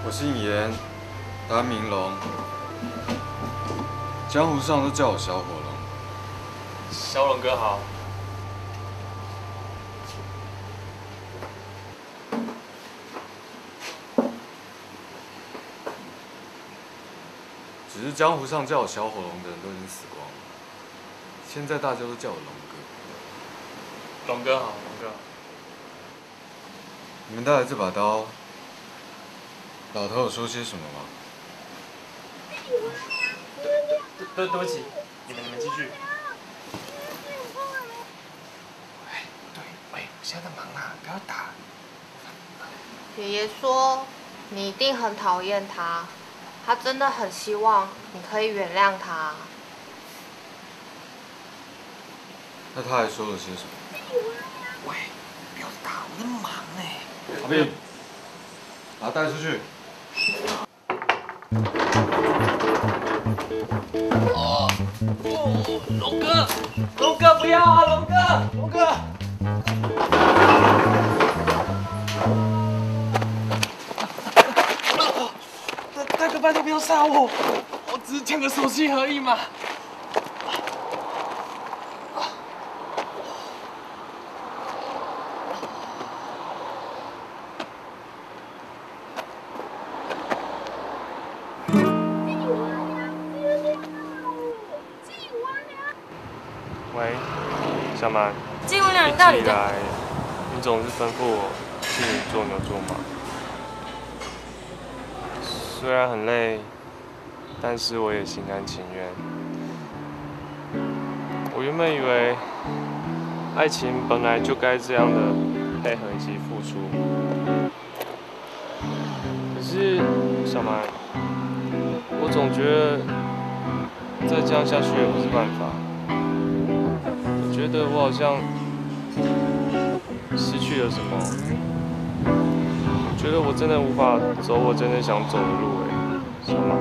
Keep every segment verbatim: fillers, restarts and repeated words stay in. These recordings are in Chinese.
我姓严，单名龙，江湖上都叫我小火龙。 小龙哥好。 只是江湖上叫我小火龙的人都已经死光了，现在大家都叫我龙哥。 龙哥好，龙哥好。 你们带来这把刀，老头有说些什么吗？ 对对不起，你们你们继续。 哎，对，喂，我现在在忙啊，不要打。 爷爷说你一定很讨厌他，他真的很希望你可以原谅他。 那他还说了些什么？ 喂，不要打，我在忙哎。 阿斌，把他带出去。 哦，哦，龙哥，龙哥不要啊，龙哥，龙哥。大大哥，拜托不要杀我，我只是抢个手机而已嘛。 喂，小满。 季文良，你到底在？ 一直以来，你总是吩咐我替你做牛做马。虽然很累，但是我也心甘情愿。我原本以为，爱情本来就该这样的配合以及付出。可是，小满，我总觉得再这样下去也不是办法。我觉得我好像失去了什么，我觉得我真的无法走我真的想走的路，哎，小马。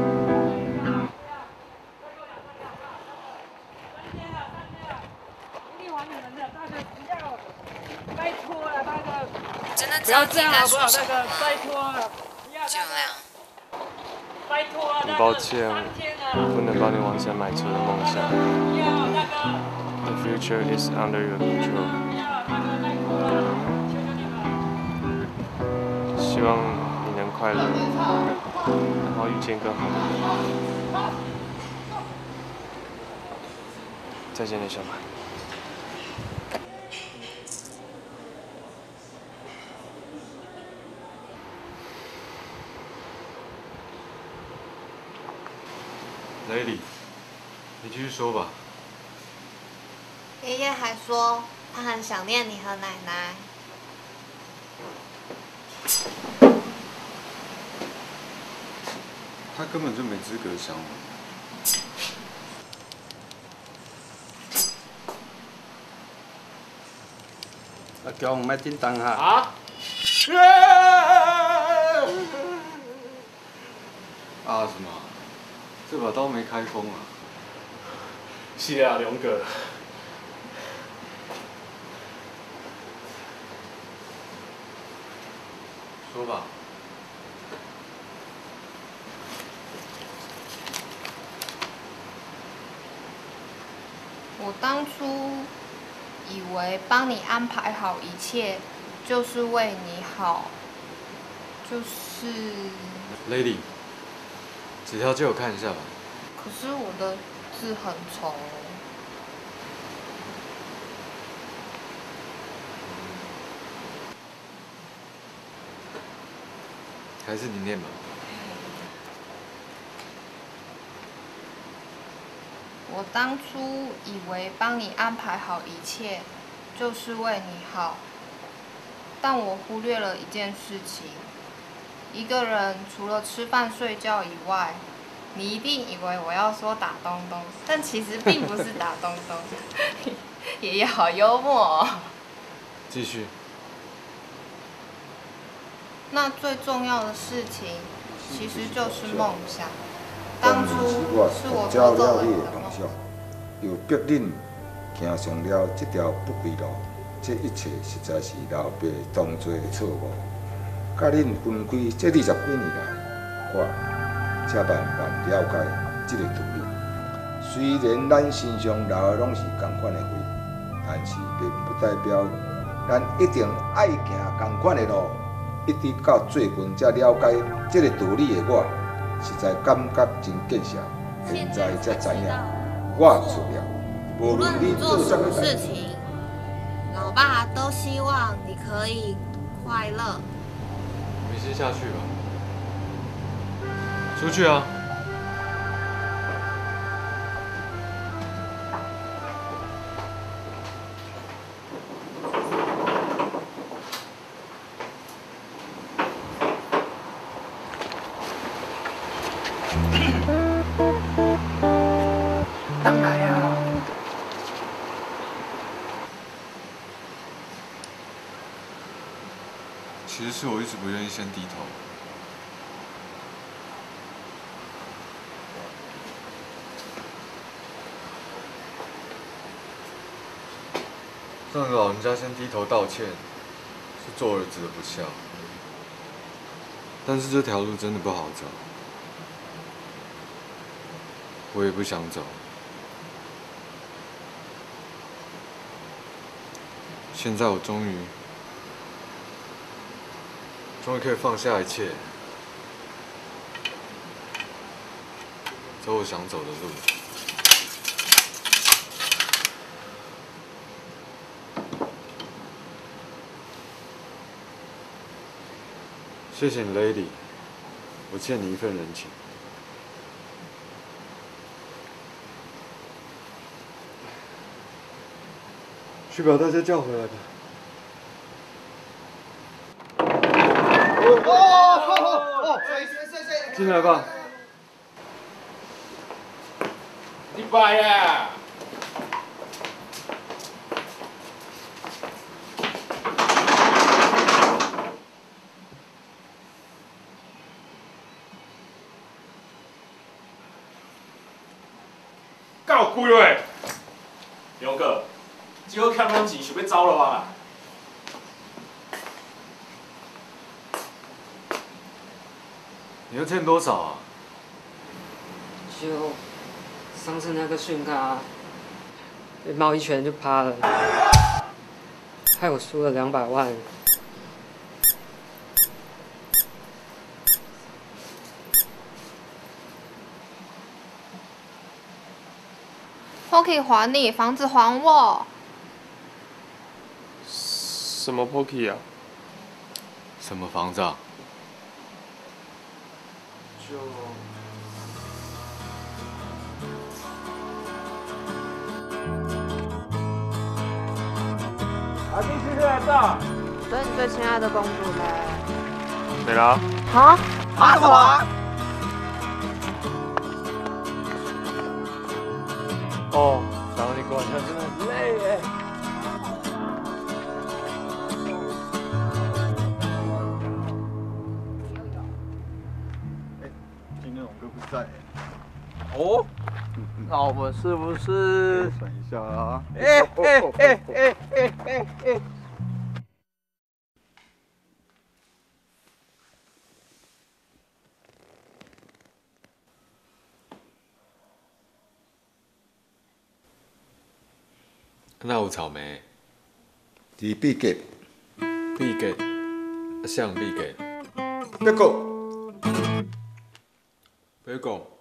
拜托了，大哥， 真的不要这样好不好？大哥，拜托了， 就那样。 拜托了， 很抱歉，我不能帮你完成买车的梦想。The future is under your control。希望你能快乐，然后遇见更好的人。再见了，小满。 Lady， 你继续说吧。 爷爷还说他很想念你和奶奶。 他根本就没资格想我。 阿强，莫震动哈。 啊！ 啊什么？这把刀没开封啊。 是啊，龙哥。 说吧。 我当初以为帮你安排好一切，就是为你好，就是…… Lady， 纸条借我看一下吧。 可是我的字很丑。 还是你念吧。 我当初以为帮你安排好一切，就是为你好，但我忽略了一件事情。一个人除了吃饭睡觉以外，你一定以为我要说打东东，但其实并不是打东东。爷爷好幽默哦。 继续。 那最重要的事情，其实就是梦想。当初是我找夺走了了你的你的梦。 梦想，又逼恁行上了这条不归路，这一切实在是老爸当作的错误。甲恁分开这二十几年来， 我才慢慢了解这个道理。虽然咱身上流的拢是同款的血，但是并不代表咱一定爱行同款的路。一直到最近才了解这个道理的我，实在感觉真见笑。现在才知影，我错了。无论你做什么事情， 老爸都希望你可以快乐。 你们先下去吧。出去啊！ 当然呀。 其实是我一直不愿意先低头。让老人家先低头道歉，是做儿子的不孝。但是这条路真的不好走，我也不想走。现在我终于，终于可以放下一切，走我想走的路。谢谢你 ，Lady， 我欠你一份人情。去把大家叫回来吧。进来吧。 你爸呀！够贵嘞！刘哥，这个欠咱钱想要走了啊？ 你要欠多少啊？ 就上次那个讯卡，被猫一拳就趴了，害我输了两百万。 Pocky 还你，房子还我。 什么 Pocky 啊？ 什么房子啊？ 就阿弟今天来到。 所以你最亲爱的公主嘞？ 没啦。 啊？ 啊什么？ 哦，找你过来真的很累耶。 今天龙哥不在。 哦，那我们是不是？ 算一下啊。 哎哎哎哎哎哎哎！ 那有草莓， 伫必结， 必给，像必给， 别讲， 别讲。